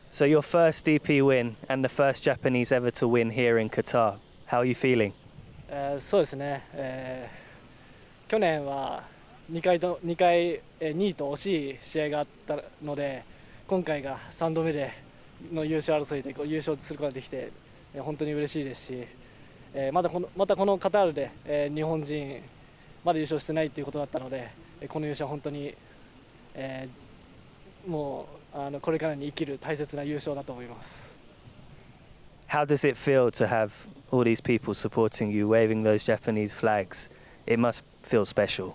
So your first DP win and the first Japanese ever to win here in Qatar. How are you feeling? そうですね、去年は2回2位と惜しい試合があったので、今回が3度目での優勝争いで優勝することができて、本当に嬉しいですし、またこのカタールで、日本人まだ優勝してないということだったので、この優勝は本当に、もうこれからに生きる大切な優勝だと思います。 How does it feel to have all these people supporting you, waving those Japanese flags? It must feel special.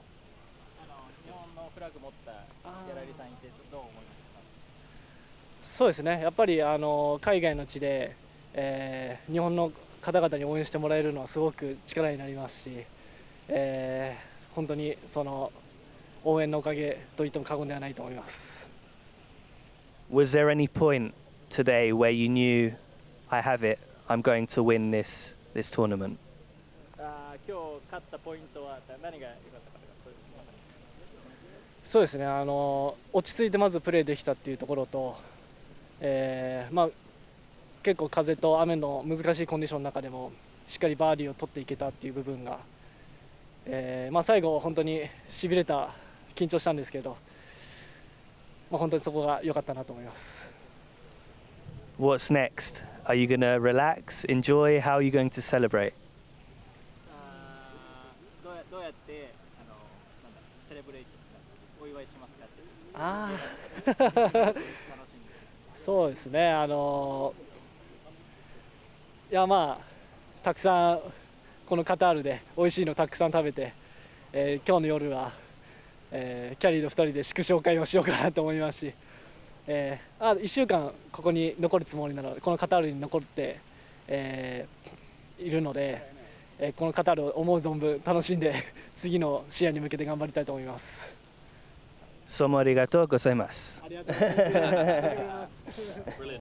そうですね、やっぱり海外の地で、日本の方々に応援してもらえるのはすごく力になりますし、本当にその応援のおかげと言っても過言ではないと思います。 Was there any point today where you knew, I have it, I'm going to win this tournament? 今日勝ったポイントは何が良かったかとか、 そうですね、落ち着いてまずプレーできたっていうところと、結構風と雨の難しいコンディションの中でもしっかりバーディーを取っていけたっていう部分が、最後本当にしびれた、緊張したんですけど、本当にそこが良かったなと思います。 What's next? Are you going to relax, enjoy? How are you going to celebrate? どうやってセレブレイトお祝いしますかって。 そうですね、いやたくさんこのカタールで美味しいのたくさん食べて、今日の夜は、キャリーの2人で祝勝会をしようかなと思いますし、1週間ここに残るつもりなので、このカタールに残って、いるので、このカタールを思う存分楽しんで次の試合に向けて頑張りたいと思います。 Somo arigatou gozaimasu. ありがとうございます。